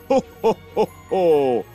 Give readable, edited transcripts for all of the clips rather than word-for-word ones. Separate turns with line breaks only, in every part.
Ho, ho, ho, ho!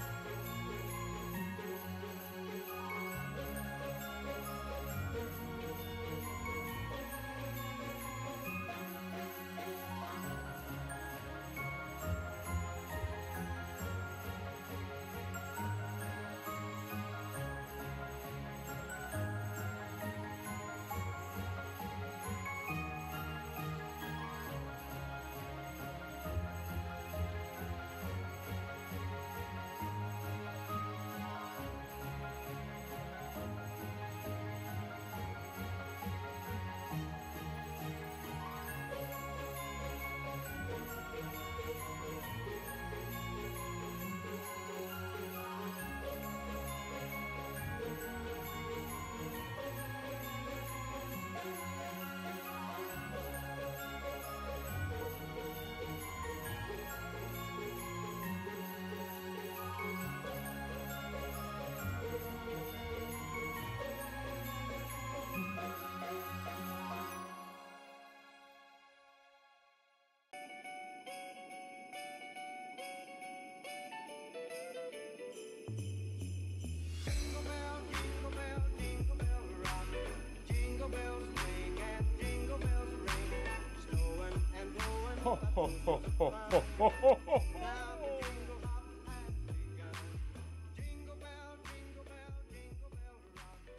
Ho, ho, ho, ho, ho, ho, ho, ho.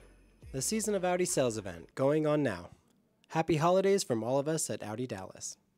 The season of Audi Sales Event going on now. Happy holidays from all of us at Audi Dallas.